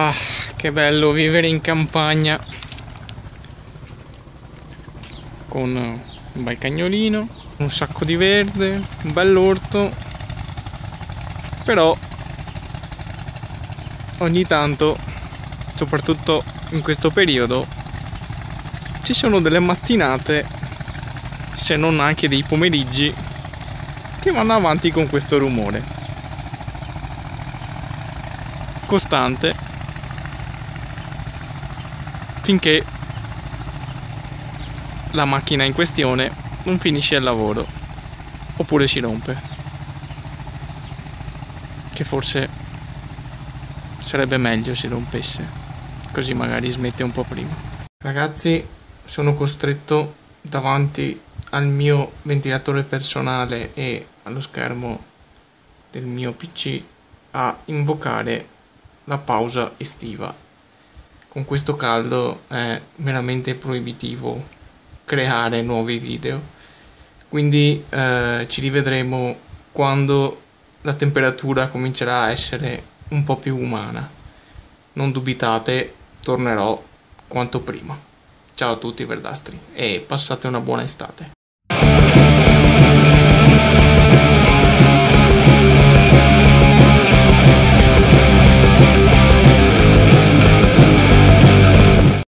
Ah, che bello vivere in campagna con un bel cagnolino, un sacco di verde, un bell'orto. Però ogni tanto, soprattutto in questo periodo, ci sono delle mattinate, se non anche dei pomeriggi, che vanno avanti con questo rumore costante finché la macchina in questione non finisce il lavoro oppure si rompe, che forse sarebbe meglio si rompesse, così magari smette un po' prima. Ragazzi, sono costretto davanti al mio ventilatore personale e allo schermo del mio PC a invocare la pausa estiva. Con questo caldo è veramente proibitivo creare nuovi video, quindi ci rivedremo quando la temperatura comincerà a essere un po' più umana. Non dubitate, tornerò quanto prima. Ciao a tutti verdastri e passate una buona estate.